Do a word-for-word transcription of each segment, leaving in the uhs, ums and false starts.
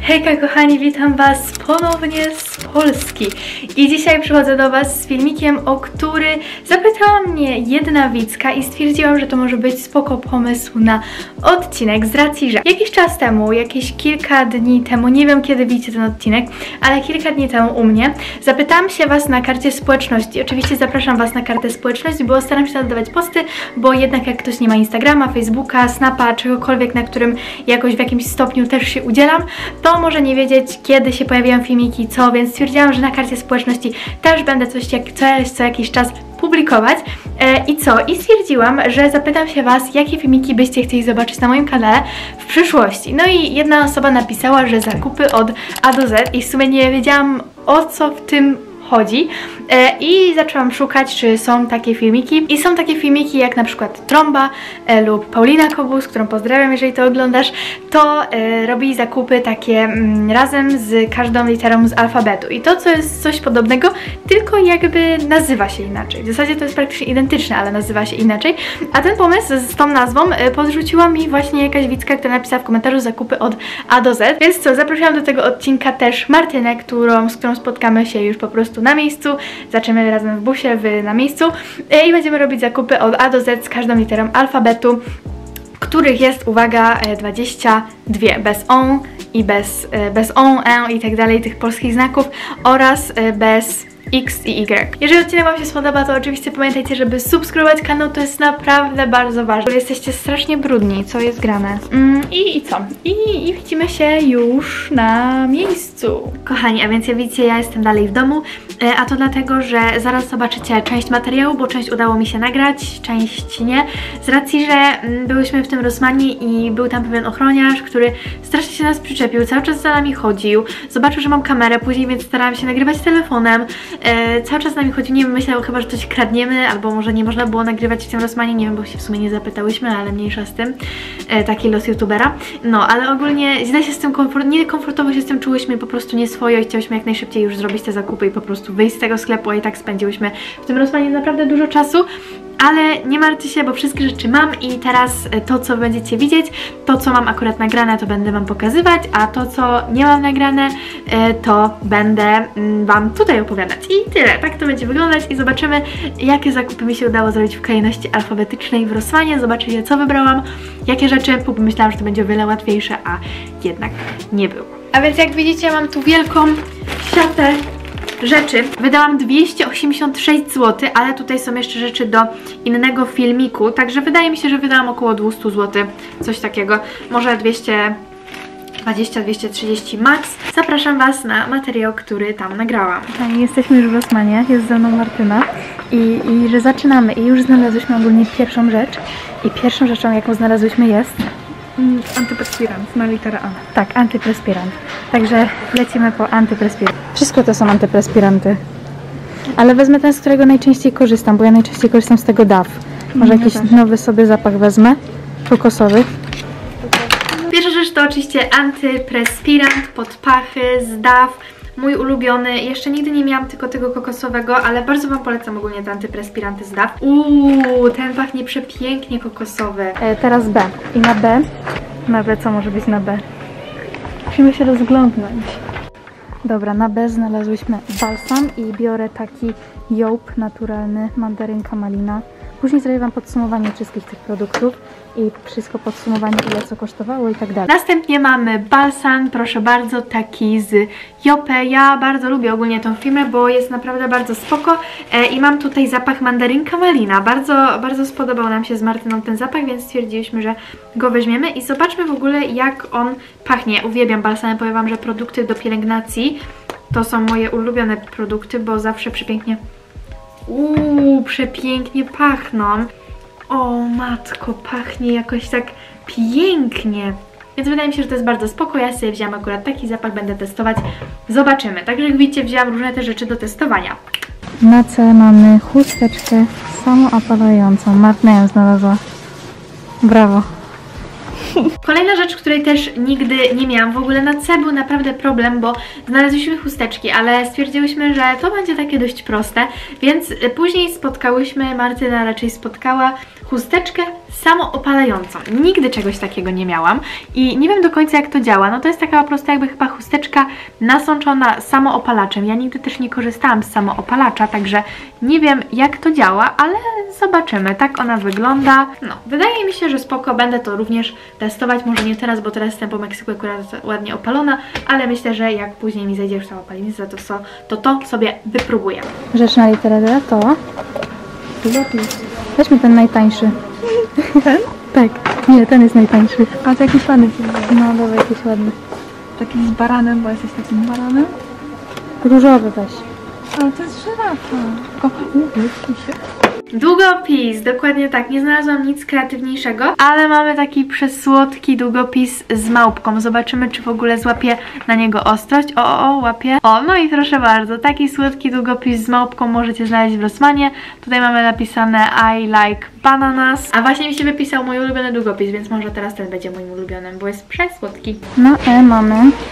Hejka kochani, witam Was ponownie z Polski i dzisiaj przychodzę do Was z filmikiem, o który zapytała mnie jedna widzka i stwierdziłam, że to może być spoko pomysł na odcinek z racji, że jakiś czas temu, jakieś kilka dni temu, nie wiem kiedy widzicie ten odcinek, ale kilka dni temu u mnie zapytałam się Was na karcie społeczności. Oczywiście zapraszam Was na kartę społeczności, bo staram się oddawać posty, bo jednak jak ktoś nie ma Instagrama, Facebooka, Snapa, czegokolwiek, na którym jakoś w jakimś stopniu też się udzielam, to może nie wiedzieć, kiedy się pojawiają filmiki, co, więc stwierdziłam, że na karcie społeczności też będę coś, jak, coś co jakiś czas publikować. E, I co? I stwierdziłam, że zapytam się Was, jakie filmiki byście chcieli zobaczyć na moim kanale w przyszłości. No i jedna osoba napisała, że zakupy od A do Z i w sumie nie wiedziałam, o co w tym chodzi e, i zaczęłam szukać, czy są takie filmiki i są takie filmiki jak na przykład Trąba e, lub Paulina Kobus, którą pozdrawiam, jeżeli to oglądasz, to e, robi zakupy takie mm, razem z każdą literą z alfabetu i to, co jest coś podobnego, tylko jakby nazywa się inaczej. W zasadzie to jest praktycznie identyczne, ale nazywa się inaczej, a ten pomysł z tą nazwą e, podrzuciła mi właśnie jakaś widzka, która napisała w komentarzu zakupy od A do Z, więc co, zaprosiłam do tego odcinka też Martynę, którą, z którą spotkamy się już po prostu na miejscu, zaczniemy razem w busie w, na miejscu i będziemy robić zakupy od A do Z z każdą literą alfabetu, których jest, uwaga, dwadzieścia dwa, bez on i bez, bez on, en i tak dalej, tych polskich znaków oraz bez X i Y. Jeżeli odcinek Wam się spodoba, to oczywiście pamiętajcie, żeby subskrybować kanał, to jest naprawdę bardzo ważne. Jesteście strasznie brudni, co jest grane. Mm, i, I co? I, I widzimy się już na miejscu. Kochani, a więc jak widzicie, ja jestem dalej w domu, a to dlatego, że zaraz zobaczycie część materiału, bo część udało mi się nagrać, część nie. Z racji, że mm, byłyśmy w tym Rossmanie i był tam pewien ochroniarz, który strasznie się nas przyczepił, cały czas za nami chodził, zobaczył, że mam kamerę później, więc starałam się nagrywać telefonem. E, cały czas z nami chodził, nie wiem, myślał chyba, że coś kradniemy, albo może nie można było nagrywać w tym Rossmanie, nie wiem, bo się w sumie nie zapytałyśmy, ale mniejsza z tym. E, taki los youtubera. No, ale ogólnie źle się z tym komfort, niekomfortowo się z tym czułyśmy, po prostu nieswojo i chciałyśmy jak najszybciej już zrobić te zakupy i po prostu wyjść z tego sklepu, a i tak spędziłyśmy w tym Rossmanie naprawdę dużo czasu. Ale nie martwcie się, bo wszystkie rzeczy mam i teraz to, co będziecie widzieć, to, co mam akurat nagrane, to będę Wam pokazywać, a to, co nie mam nagrane, to będę Wam tutaj opowiadać. I tyle, tak to będzie wyglądać i zobaczymy, jakie zakupy mi się udało zrobić w kolejności alfabetycznej w Rossmanie. Zobaczycie, co wybrałam, jakie rzeczy, bo myślałam, że to będzie o wiele łatwiejsze, a jednak nie było. A więc jak widzicie, mam tu wielką siatę rzeczy. Wydałam dwieście osiemdziesiąt sześć złotych, ale tutaj są jeszcze rzeczy do innego filmiku, także wydaje mi się, że wydałam około dwieście złotych, coś takiego, może dwieście dwadzieścia do dwieście trzydzieści max. Zapraszam Was na materiał, który tam nagrałam. No, jesteśmy już w Rossmanie, jest ze mną Martyna i, i że zaczynamy i już znalazłyśmy ogólnie pierwszą rzecz i pierwszą rzeczą, jaką znalazłyśmy jest antyperspirant, na literę A. Tak, antyperspirant. Także lecimy po antyperspirant. Wszystko to są antyperspiranty. Ale wezmę ten, z którego najczęściej korzystam, bo ja najczęściej korzystam z tego D A W. Może no jakiś tak. nowy sobie zapach wezmę, kokosowy. Pierwsza rzecz to oczywiście antyperspirant pod pachy z D A W. Mój ulubiony, jeszcze nigdy nie miałam tylko tego kokosowego, ale bardzo Wam polecam ogólnie te antyperspiranty z D A W. Uuu, ten pachnie przepięknie kokosowy. E, teraz B. I na B, na B co może być na B? Musimy się rozglądnąć. Dobra, na B znalazłyśmy balsam i biorę taki jołp naturalny, mandarynka malina. Później zrobię Wam podsumowanie wszystkich tych produktów i wszystko podsumowanie, ile co kosztowało i tak dalej. Następnie mamy balsam, proszę bardzo, taki z Jope. Ja bardzo lubię ogólnie tą firmę, bo jest naprawdę bardzo spoko e, i mam tutaj zapach mandarynka malina. Bardzo, bardzo spodobał nam się z Martyną ten zapach, więc stwierdziliśmy, że go weźmiemy i zobaczmy w ogóle, jak on pachnie. Uwielbiam balsamy, powiem Wam, że produkty do pielęgnacji to są moje ulubione produkty, bo zawsze przepięknie Uuu, przepięknie pachną. O matko, pachnie jakoś tak pięknie. Więc wydaje mi się, że to jest bardzo spoko. Ja sobie wzięłam akurat taki zapach, będę testować. Zobaczymy. Także jak widzicie, wzięłam różne te rzeczy do testowania. Na C mamy chusteczkę samoopalającą. Martyna ją znalazła. Brawo. Kolejna rzecz, której też nigdy nie miałam, w ogóle na C był naprawdę problem, bo znaleźliśmy chusteczki, ale stwierdziłyśmy, że to będzie takie dość proste, więc później spotkałyśmy, Martyna raczej spotkała chusteczkę samoopalającą. Nigdy czegoś takiego nie miałam i nie wiem do końca jak to działa. No to jest taka po prostu jakby chyba chusteczka nasączona samoopalaczem. Ja nigdy też nie korzystałam z samoopalacza, także nie wiem jak to działa, ale zobaczymy. Tak ona wygląda. No, wydaje mi się, że spoko. Będę to również testować. Może nie teraz, bo teraz jestem po Meksyku akurat ładnie opalona, ale myślę, że jak później mi zejdzie już ta opalnica, to, so, to to sobie wypróbuję. Rzecz na literę D to... Weźmy ten najtańszy. Ten? Tak. Nie, ten jest najtańszy. A to jakiś ładny film. No, dobra, jakiś ładny. Taki z baranem, bo jesteś takim baranem. Różowy weź. Ale to jest żyrafa. Tylko uwielki się. Długopis, dokładnie tak, nie znalazłam nic kreatywniejszego, ale mamy taki przesłodki długopis z małpką. Zobaczymy, czy w ogóle złapie na niego ostrość. O, o, o, łapie. O, no i proszę bardzo, taki słodki długopis z małpką możecie znaleźć w Rossmanie. Tutaj mamy napisane I like bananas. A właśnie mi się wypisał mój ulubiony długopis, więc może teraz ten będzie moim ulubionym, bo jest przesłodki. Na E mamy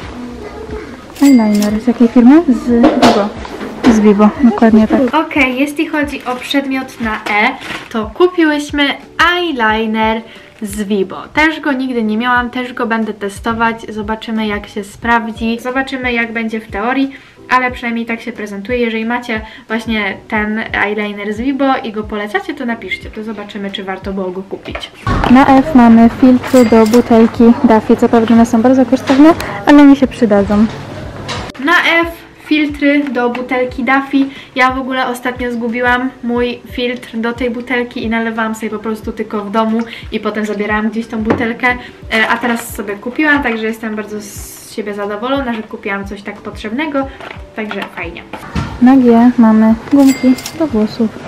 eyeliner. Z jakiej firmy? Z Vivo. Z Vivo, dokładnie tak. Ok, jeśli chodzi o przedmiot na E, to kupiłyśmy eyeliner z Vivo. Też go nigdy nie miałam, też go będę testować. Zobaczymy jak się sprawdzi. Zobaczymy jak będzie w teorii, ale przynajmniej tak się prezentuje. Jeżeli macie właśnie ten eyeliner z Vivo i go polecacie, to napiszcie. To zobaczymy, czy warto było go kupić. Na F mamy filtry do butelki Daffy. Co prawda one są bardzo kosztowne, ale mi się przydadzą. Na F filtry do butelki Daffy. Ja w ogóle ostatnio zgubiłam mój filtr do tej butelki i nalewałam sobie po prostu tylko w domu i potem zabierałam gdzieś tą butelkę, a teraz sobie kupiłam, także jestem bardzo z siebie zadowolona, że kupiłam coś tak potrzebnego, także fajnie. Na G mamy gumki do włosów.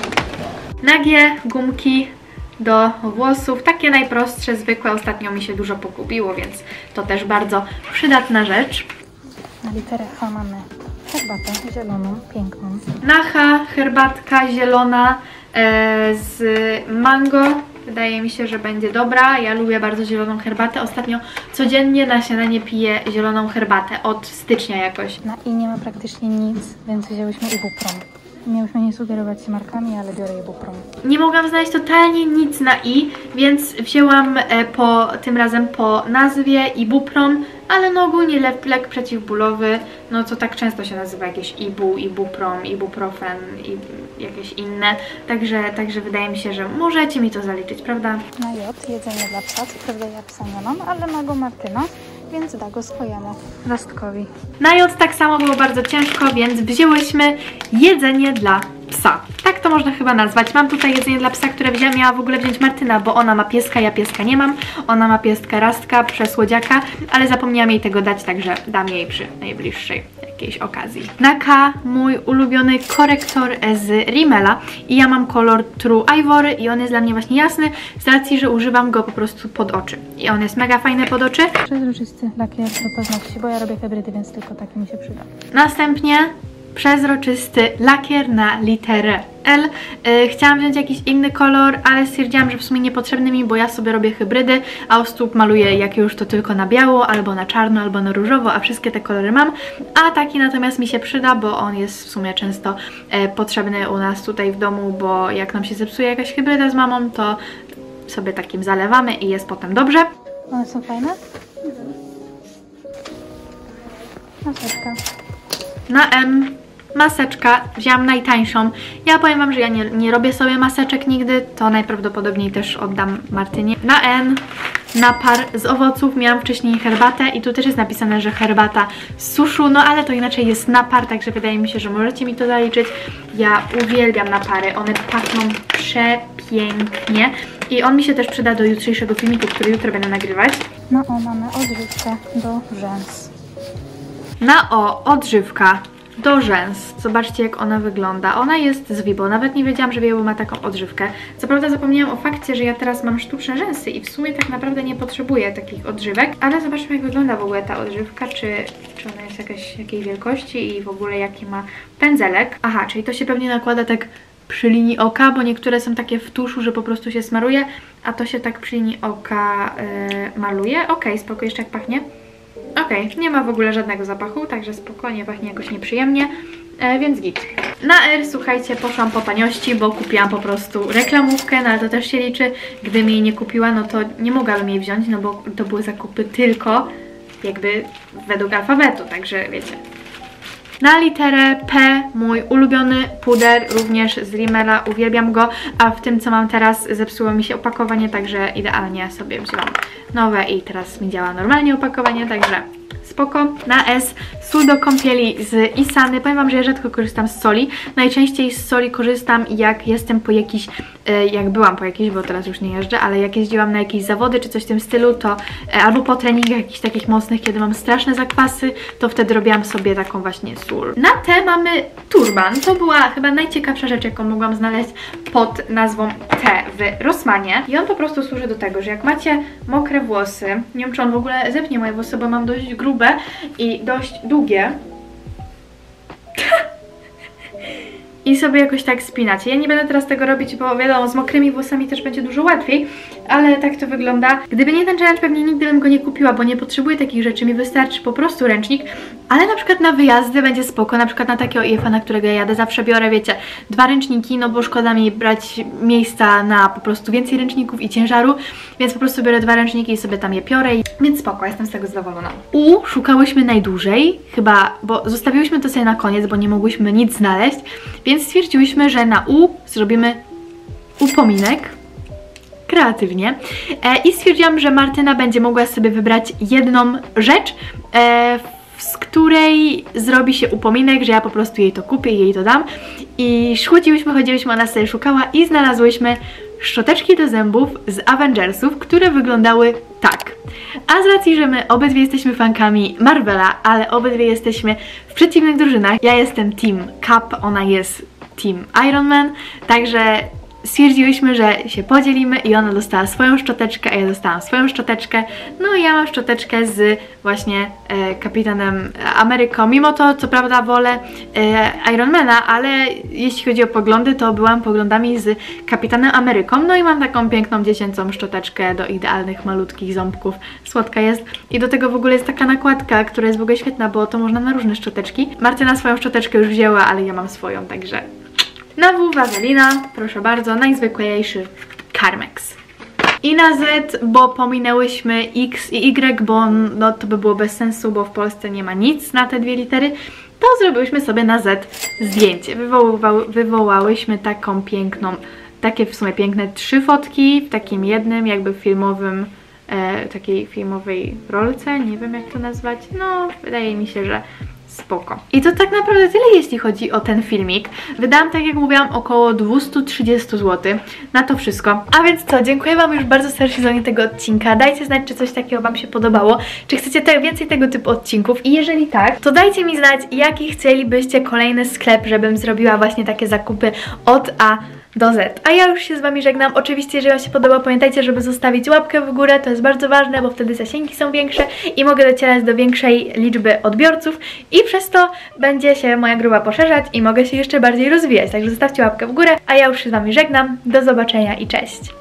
Na G gumki do włosów, takie najprostsze, zwykłe, ostatnio mi się dużo pogubiło, więc to też bardzo przydatna rzecz. Na literę H mamy herbatę zieloną, piękną. Na H herbatka zielona e, z mango. Wydaje mi się, że będzie dobra. Ja lubię bardzo zieloną herbatę. Ostatnio codziennie na śniadanie piję zieloną herbatę od stycznia jakoś. Na I nie ma praktycznie nic, więc wzięłyśmy Ibuprom. Miałyśmy nie sugerować się markami, ale biorę Ibuprom. Nie mogłam znaleźć totalnie nic na I, więc wzięłam e, po, tym razem po nazwie Ibuprom, ale no ogólnie lek, lek przeciwbólowy, no to tak często się nazywa jakieś Ibu, Ibuprom, Ibuprofen i jakieś inne, także, także wydaje mi się, że możecie mi to zaliczyć, prawda? Na J jedzenie dla psa, co prawda ja psa nie mam, ale ma go Martyna, więc da go swojemu Rostkowi. Na J tak samo było bardzo ciężko, więc wzięłyśmy jedzenie dla psa. Tak to można chyba nazwać. Mam tutaj jedzenie dla psa, które wzięła, miała w ogóle wziąć Martyna, bo ona ma pieska, ja pieska nie mam. Ona ma pieska Rastka, przesłodziaka, ale zapomniałam jej tego dać, także dam jej przy najbliższej jakiejś okazji. Na K mój ulubiony korektor z Rimmela i ja mam kolor True Ivory i on jest dla mnie właśnie jasny z racji, że używam go po prostu pod oczy. I on jest mega fajny pod oczy. Przezroczysty lakier do paznokci, bo ja robię hybrydy, więc tylko taki mi się przyda. Następnie przezroczysty lakier na literę L. Yy, chciałam wziąć jakiś inny kolor, ale stwierdziłam, że w sumie niepotrzebny mi, bo ja sobie robię hybrydy, a u stóp maluję jak już to tylko na biało, albo na czarno, albo na różowo, a wszystkie te kolory mam. A taki natomiast mi się przyda, bo on jest w sumie często yy, potrzebny u nas tutaj w domu, bo jak nam się zepsuje jakaś hybryda z mamą, to sobie takim zalewamy i jest potem dobrze. One są fajne? Maseczka. Na M maseczka, wzięłam najtańszą. Ja powiem wam, że ja nie, nie robię sobie maseczek nigdy, to najprawdopodobniej też oddam Martynie. Na N napar z owoców, miałam wcześniej herbatę i tu też jest napisane, że herbata z suszu, no ale to inaczej jest napar, także wydaje mi się, że możecie mi to zaliczyć. Ja uwielbiam napary, one pachną przepięknie i on mi się też przyda do jutrzejszego filmiku, który jutro będę nagrywać. Na O mamy odżywkę do rzęs. Na O odżywka do rzęs. Zobaczcie jak ona wygląda. Ona jest z Vivo. Nawet nie wiedziałam, że Vivo ma taką odżywkę. Co prawda zapomniałam o fakcie, że ja teraz mam sztuczne rzęsy i w sumie tak naprawdę nie potrzebuję takich odżywek. Ale zobaczmy jak wygląda w ogóle ta odżywka. Czy, czy ona jest jakaś, jakiej wielkości i w ogóle jaki ma pędzelek. Aha, czyli to się pewnie nakłada tak przy linii oka, bo niektóre są takie w tuszu, że po prostu się smaruje, a to się tak przy linii oka yy, maluje. Ok, spoko, jeszcze jak pachnie. Ok, nie ma w ogóle żadnego zapachu, także spokojnie, pachnie jakoś nieprzyjemnie, e, więc git. Na R, słuchajcie, poszłam po taniości, bo kupiłam po prostu reklamówkę, no ale to też się liczy. Gdybym jej nie kupiła, no to nie mogłabym jej wziąć, no bo to były zakupy tylko jakby według alfabetu, także wiecie. Na literę P mój ulubiony puder, również z Rimmela, uwielbiam go, a w tym co mam teraz zepsuło mi się opakowanie, także idealnie sobie wzięłam nowe i teraz mi działa normalnie opakowanie, także spoko. Na S sól do kąpieli z Isany. Powiem wam, że ja rzadko korzystam z soli. Najczęściej z soli korzystam jak jestem po jakiś, jak byłam po jakiejś, bo teraz już nie jeżdżę, ale jak jeździłam na jakieś zawody czy coś w tym stylu, to albo po treningach jakichś takich mocnych, kiedy mam straszne zakwasy, to wtedy robiłam sobie taką właśnie sól. Na T mamy turban. To była chyba najciekawsza rzecz, jaką mogłam znaleźć pod nazwą T w Rossmanie. I on po prostu służy do tego, że jak macie mokre włosy, nie wiem czy on w ogóle zepnie moje włosy, bo mam dość grube i dość długie i sobie jakoś tak spinacie. Ja nie będę teraz tego robić, bo wiadomo, z mokrymi włosami też będzie dużo łatwiej, ale tak to wygląda. Gdyby nie ten challenge, pewnie nigdy bym go nie kupiła, bo nie potrzebuję takich rzeczy, mi wystarczy po prostu ręcznik, ale na przykład na wyjazdy będzie spoko, na przykład na takiego I F A, na którego ja jadę, zawsze biorę, wiecie, dwa ręczniki, no bo szkoda mi brać miejsca na po prostu więcej ręczników i ciężaru, więc po prostu biorę dwa ręczniki i sobie tam je piorę, i... więc spoko, jestem z tego zadowolona. U szukałyśmy najdłużej, chyba, bo zostawiłyśmy to sobie na koniec, bo nie mogłyśmy nic znaleźć, więc stwierdziłyśmy, że na U zrobimy upominek. Kreatywnie. E, I stwierdziłam, że Martyna będzie mogła sobie wybrać jedną rzecz, e, z której zrobi się upominek, że ja po prostu jej to kupię i jej to dam. I chodziłyśmy, chodziłyśmy, ona sobie szukała i znalazłyśmy szczoteczki do zębów z Avengersów, które wyglądały tak. A z racji, że my obydwie jesteśmy fankami Marvela, ale obydwie jesteśmy w przeciwnych drużynach. Ja jestem Team Cap, ona jest Team Iron Man, także stwierdziłyśmy, że się podzielimy i ona dostała swoją szczoteczkę, a ja dostałam swoją szczoteczkę. No i ja mam szczoteczkę z właśnie e, Kapitanem Ameryką. Mimo to, co prawda, wolę e, Ironmana, ale jeśli chodzi o poglądy, to byłam poglądami z Kapitanem Ameryką. No i mam taką piękną dziecięcą szczoteczkę do idealnych, malutkich ząbków. Słodka jest. I do tego w ogóle jest taka nakładka, która jest w ogóle świetna, bo to można na różne szczoteczki. Martyna swoją szczoteczkę już wzięła, ale ja mam swoją, także... Na W wazelina, proszę bardzo, najzwyklejszy Carmex. I na Z, bo pominęłyśmy X i Y, bo no, to by było bez sensu, bo w Polsce nie ma nic na te dwie litery, to zrobiłyśmy sobie na Z zdjęcie. Wywoła, wywołałyśmy taką piękną, takie w sumie piękne trzy fotki w takim jednym jakby filmowym, e, takiej filmowej rolce, nie wiem jak to nazwać, no wydaje mi się, że spoko. I to tak naprawdę tyle, jeśli chodzi o ten filmik. Wydałam, tak jak mówiłam, około dwieście trzydzieści złotych na to wszystko. A więc co, dziękuję wam już bardzo serdecznie za tego odcinka. Dajcie znać, czy coś takiego wam się podobało. Czy chcecie te, więcej tego typu odcinków? I jeżeli tak, to dajcie mi znać, jaki chcielibyście kolejny sklep, żebym zrobiła właśnie takie zakupy od A do Z. A ja już się z wami żegnam. Oczywiście, jeżeli wam się podoba, pamiętajcie, żeby zostawić łapkę w górę, to jest bardzo ważne, bo wtedy zasięgi są większe i mogę docierać do większej liczby odbiorców i przez to będzie się moja grupa poszerzać i mogę się jeszcze bardziej rozwijać. Także zostawcie łapkę w górę, a ja już się z wami żegnam. Do zobaczenia i cześć!